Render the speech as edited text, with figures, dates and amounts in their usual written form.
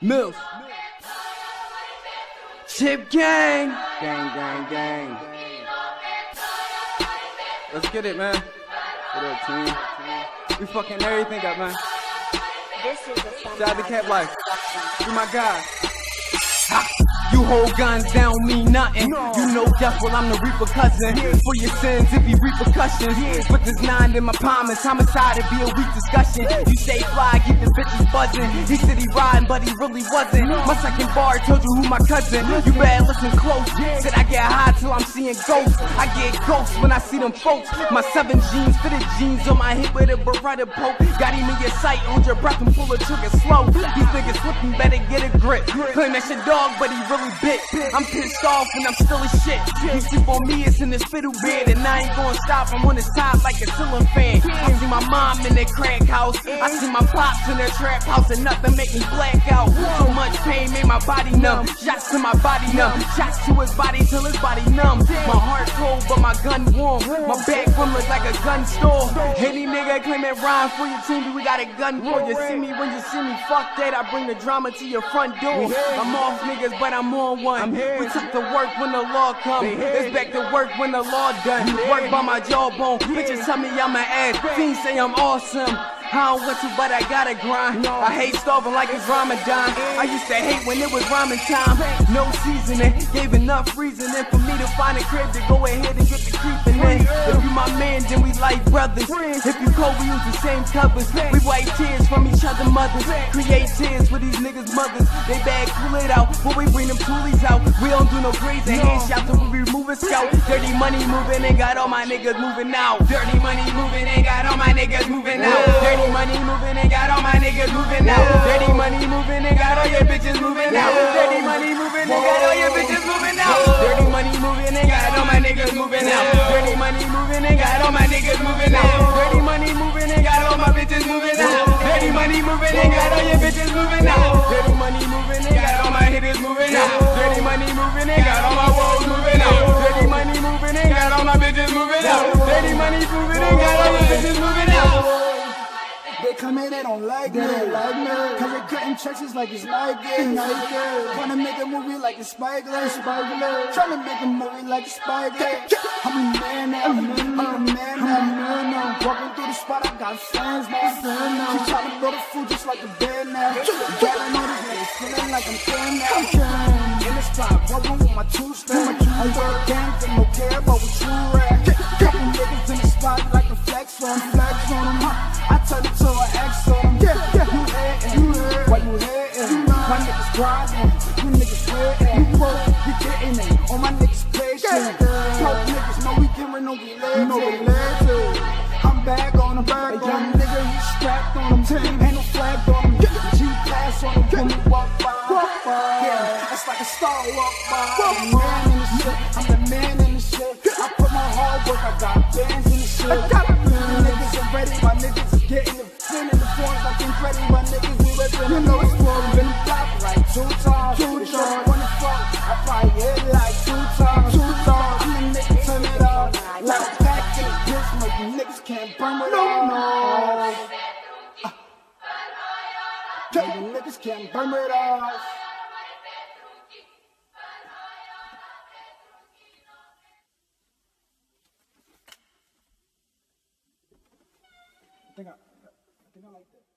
Mills. Chip gang. Gang, gang, gang. Let's get it, man. What up, team? We fucking everything up, man. Shout out to Cap Life. You my guy. You hold guns, they don't mean nothing. You know death, well I'm the Reaper cousin. For your sins, it be repercussions. Put this 9 in my palm, it's homicide, it be a weak discussion. You say fly, keep the bitches buzzing. He said he riding, but he really wasn't. My second bar told you who my cousin. You better listen close. Said I get high till I'm seeing ghosts. I get ghosts when I see them folks. My 7 jeans, fitted jeans on my hip with a Beretta poke. Got him in your sight, hold your breath and pull the trigger slow. These niggas slipping, better get a grip. Claim that your dog, but he really bit. I'm pissed off and I'm still as shit. You sleep on me, it's in this fiddle bed, and I ain't gonna stop. I'm on his top like a ceiling fan. I see my mom in that crack house. I see my pops in their trap house, and nothing make me black out. So much pain made my body numb. Shots to my body numb. Shots to his body till his body numb. My heart cold, but my gun warm. My back room look like a gun store. Any nigga claiming rhyme for your team, we got a gun for you. See me when you see me, fuck that. I bring the drama to your front door. I'm off niggas, but I'm on one. We took to work when the law come. It's back to work when the law done. Work by my jawbone. Bitches tell me I'm an ass. Fiends say I'm awesome. I don't want to, but I gotta grind. I hate starving like it's Ramadan. I used to hate when it was rhyming time. No seasoning, gave enough reasoning for me to find a crib to go ahead and get the creeping in. If you my man, then we like brothers. If you cold, we use the same covers. We wipe tears from each other mothers. Create tears for these niggas' mothers. They bag cool it out, but we bring them toolies out. We don't do no grades and headshots till we remove a scout. Dirty money moving and got all my niggas moving out. Dirty money moving and got all my niggas moving out. Dirty money moving and got all my niggas moving out. Dirty money moving and got all your bitches moving out. Dirty money moving and got all your bitches moving out. Dirty money moving and got all my niggas moving out. Dirty money moving and got all my niggas moving out. Dirty money moving and got all my bitches moving out. Dirty money moving and got all your bitches moving out. Dirty money moving and got all my hitters moving out. Dirty money moving and got all my walls moving out. Dirty money moving and got all my bitches moving out. Dirty money moving and got all your bitches moving out. They come in, they don't like me, cause they cutting churches like it's Nike. Wanna make a movie like it's Spike Lee. Tryna make a movie like it's Spike Lee. I'm a man now. Walking through the spot, I got fans now. She tryna blow the food just like a bear now. Girl, I know this nigga's feeling like I'm fan now. In the spot, walking with my two-step. I wear gangs and no care about what you rap. Couple niggas in the spot like a flex on them. I turn it to an X on them. You hatin', why you hatin'? My niggas grinding, you niggas sweatin'. You broke, you gettin' it, all my niggas patient. Broke niggas know we giving no related. I'm back on them, a young nigga, he strapped on them. Ain't no flag on them, G-Pass on them when we walk by. Yeah, that's like a star walk by. I'm the man in the shit, I'm the man in the shit. I put my hard work, I got bands in the shit. Niggas are ready, my niggas is getting it. Spinning the forms like confetti, my niggas be ripping. You know it's for been blocked like 2 times. If you wanna fuck, I probably hit it like 2 times. I'm the nigga turn it off. Like a pack in a bitch, make you niggas can't burn with off. You niggas can't burn it off. I think I like that.